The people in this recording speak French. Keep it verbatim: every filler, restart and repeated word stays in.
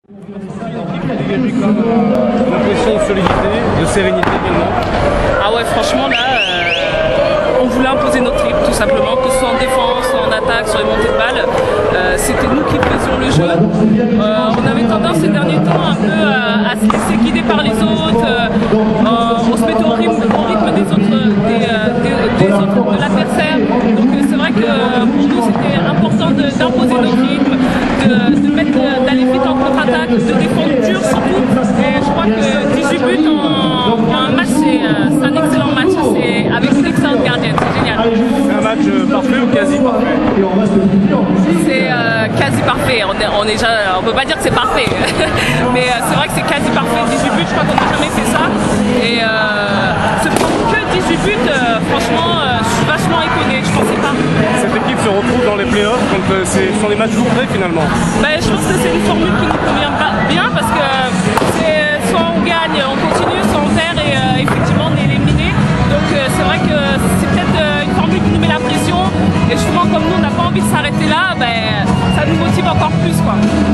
Une impression de solidité, de sérénité également. Ah ouais, franchement là, euh, on voulait imposer notre rythme tout simplement, que ce soit en défense, en attaque, sur les montées de balles. Euh, C'était nous qui faisions le jeu. Euh, on avait tendance ces derniers temps un peu à, à se laisser guider par les autres. Euh, on se mettait au rythme, au rythme des autres, des, des, des autres de l'adversaire. Donc euh, c'est vrai que pour nous c'était important d'imposer notre rythme, de, de mettre, d'aller vite en contre-attaque, de défendre dur surtout. Et je crois que dix-huit buts en, en un match, c'est un excellent match, avec une excellente gardienne, c'est génial. C'est un match parfait ou quasi parfait? C'est euh, quasi parfait, on est, on est déjà, on peut pas dire que c'est parfait, mais euh, c'est vrai que c'est quasi parfait, dix-huit buts, je crois qu'on n'a jamais fait ça. Et euh, se prendre que dix-huit buts, euh, franchement, euh, je suis vachement étonnée, je pensais pas. Cette équipe se retrouve dans les playoffs, donc euh, ce sont des matchs couperés finalement. Ben, je pense que c'est une formule qui nous convient bien parce que soit on gagne, on continue, soit on perd et euh, effectivement on est éliminé. Donc euh, c'est vrai que c'est peut-être euh, une formule qui nous met la pression et justement comme nous on n'a pas envie de s'arrêter là, ben, ça nous motive encore plus quoi.